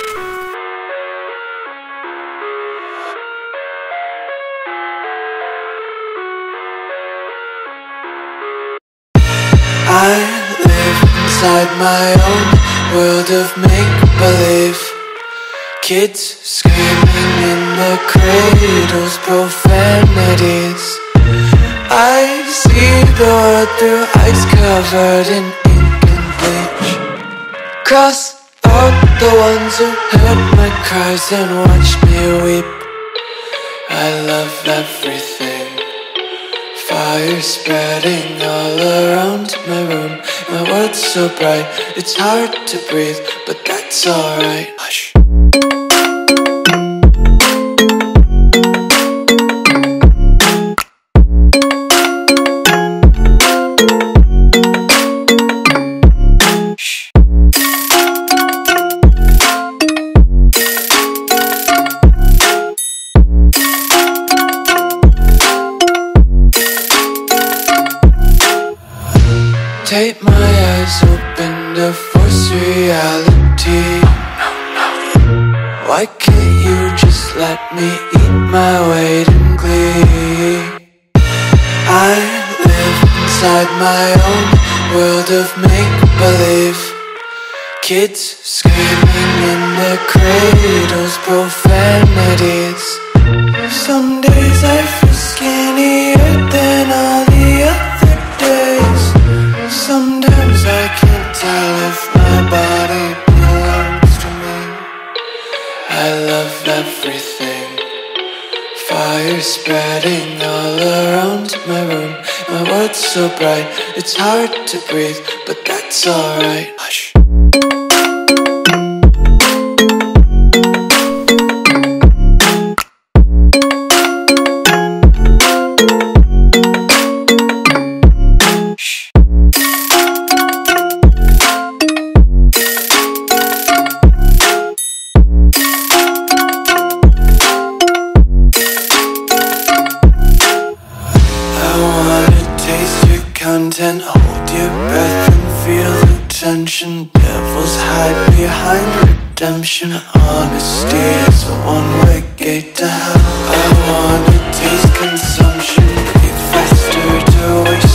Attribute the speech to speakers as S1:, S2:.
S1: I live inside my own world of make-believe. Kids screaming in the cradles, profanities. I see the world through ice covered in ink and bleach. Cross out the ones who heard my cries and watched me weep. I love everything. Fire spreading all around my room. My world's so bright, it's hard to breathe, but that's alright. Hush. Take my eyes open to force reality. Why can't you just let me eat my weight in glee? I live inside my own world of make-believe. Kids screaming in the cradles, profanities. Some days I feel skinnier than all the other days. Sometimes I can't tell if my body belongs to me. I love everything. Fire spreading all around my room. My world's so bright, it's hard to breathe, but that's alright. Hush. Content, hold your breath and feel the tension. Devils hide behind redemption. Honesty is a one-way gate to hell. I wanna taste consumption, breathe faster to waste